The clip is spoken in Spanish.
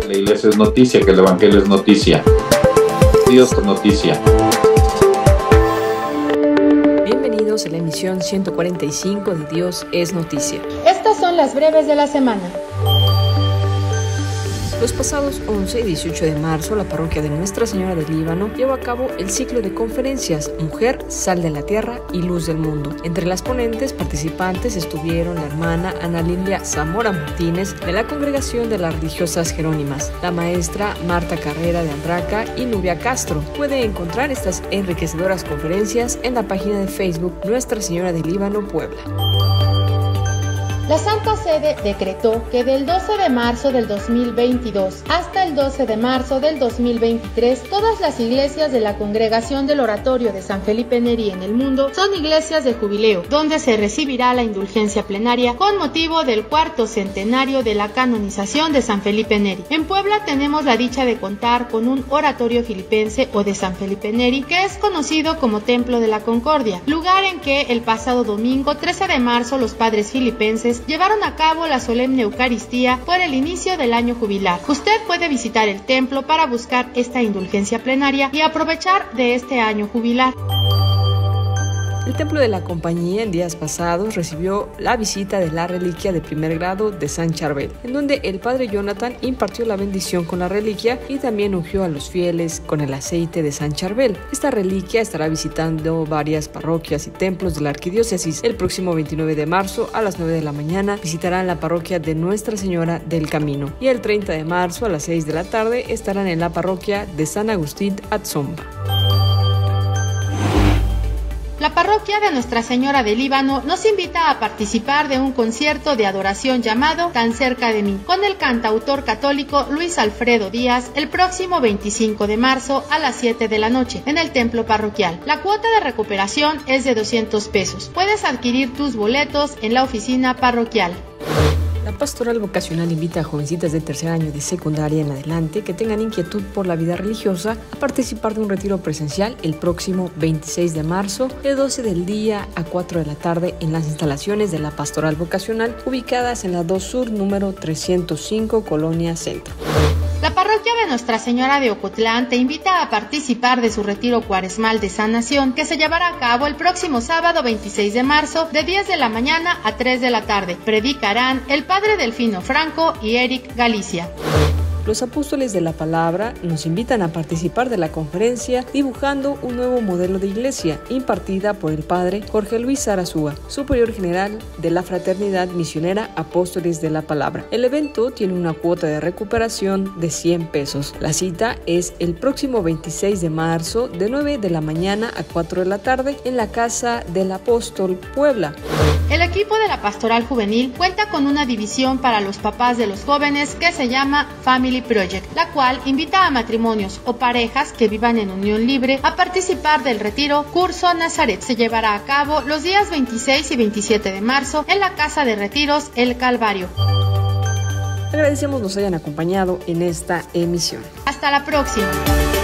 Que la iglesia es noticia, que el evangelio es noticia. Dios es noticia. Bienvenidos a la emisión 145 de Dios es Noticia. Estas son las breves de la semana. Los pasados 11 y 18 de marzo, la parroquia de Nuestra Señora del Líbano llevó a cabo el ciclo de conferencias Mujer, Sal de la Tierra y Luz del Mundo. Entre las ponentes participantes estuvieron la hermana Ana Lilia Zamora Martínez de la Congregación de las Religiosas Jerónimas, la maestra Marta Carrera de Andraca y Nubia Castro. Puede encontrar estas enriquecedoras conferencias en la página de Facebook Nuestra Señora del Líbano, Puebla. La Santa Sede decretó que del 12 de marzo del 2022 hasta el 12 de marzo del 2023, todas las iglesias de la Congregación del Oratorio de San Felipe Neri en el mundo son iglesias de jubileo, donde se recibirá la indulgencia plenaria con motivo del 4º centenario de la canonización de San Felipe Neri. En Puebla tenemos la dicha de contar con un oratorio filipense o de San Felipe Neri, que es conocido como Templo de la Concordia, lugar en que el pasado domingo 13 de marzo los padres filipenses llevaron a cabo la solemne Eucaristía por el inicio del año jubilar. Usted puede visitar el templo para buscar esta indulgencia plenaria y aprovechar de este año jubilar. El Templo de la Compañía en días pasados recibió la visita de la reliquia de primer grado de San Charbel, en donde el padre Jonathan impartió la bendición con la reliquia y también ungió a los fieles con el aceite de San Charbel. Esta reliquia estará visitando varias parroquias y templos de la arquidiócesis. El próximo 29 de marzo a las 9 de la mañana visitarán la parroquia de Nuestra Señora del Camino y el 30 de marzo a las 6 de la tarde estarán en la parroquia de San Agustín Atzomba. La parroquia de Nuestra Señora del Líbano nos invita a participar de un concierto de adoración llamado Tan cerca de mí, con el cantautor católico Luis Alfredo Díaz, el próximo 25 de marzo a las 7 de la noche, en el templo parroquial. La cuota de recuperación es de 200 pesos. Puedes adquirir tus boletos en la oficina parroquial. La Pastoral Vocacional invita a jovencitas de tercer año de secundaria en adelante que tengan inquietud por la vida religiosa a participar de un retiro presencial el próximo 26 de marzo de 12 del día a 4 de la tarde en las instalaciones de la Pastoral Vocacional ubicadas en la 2 Sur número 305 Colonia Centro. La parroquia de Nuestra Señora de Ocotlán te invita a participar de su retiro cuaresmal de sanación que se llevará a cabo el próximo sábado 26 de marzo de 10 de la mañana a 3 de la tarde. Predicarán el padre Delfino Franco y Eric Galicia. Los apóstoles de la palabra nos invitan a participar de la conferencia Dibujando un nuevo modelo de iglesia, impartida por el padre Jorge Luis Arazúa, superior general de la Fraternidad Misionera Apóstoles de la Palabra. El evento tiene una cuota de recuperación de 100 pesos. La cita es el próximo 26 de marzo de 9 de la mañana a 4 de la tarde en la Casa del Apóstol, Puebla. El equipo de la Pastoral Juvenil cuenta con una división para los papás de los jóvenes que se llama Family Project, la cual invita a matrimonios o parejas que vivan en unión libre a participar del retiro Curso Nazaret. Se llevará a cabo los días 26 y 27 de marzo en la Casa de Retiros El Calvario. Agradecemos nos hayan acompañado en esta emisión. Hasta la próxima.